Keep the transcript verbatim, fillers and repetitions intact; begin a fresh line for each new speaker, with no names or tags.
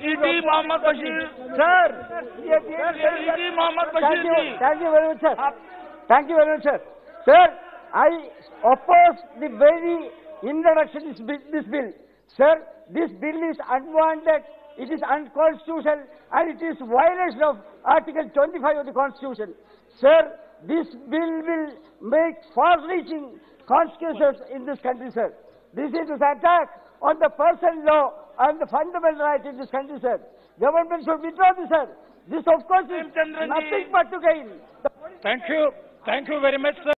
E.T. Mohammed Bashir.
Sir,
E.T. Mohammed
thank
Bashir
you,
ji.
thank you very much, sir. Thank you very much, sir. Sir, I oppose the very introduction of this bill, this bill. Sir, this bill is unwanted, it is unconstitutional, and it is violation of Article twenty-five of the Constitution. Sir, this bill will make far-reaching consequences in this country, sir. This is an attack on the personal law and the fundamental right in this country, sir. Government should withdraw this, sir. This, of course, is
Chandran ji.
nothing but to gain.
Thank you. Thank you very much, sir.